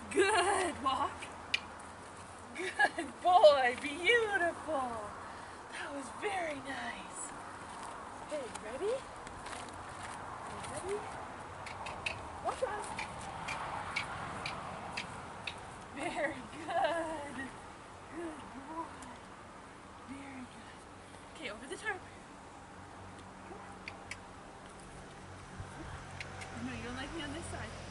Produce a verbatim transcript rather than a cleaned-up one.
Good walk. Good boy. Beautiful. That was very nice. Okay, you ready? You ready? Watch out. Very good. Good boy. Very good. Okay, over the tarp. No, you don't like me on this side.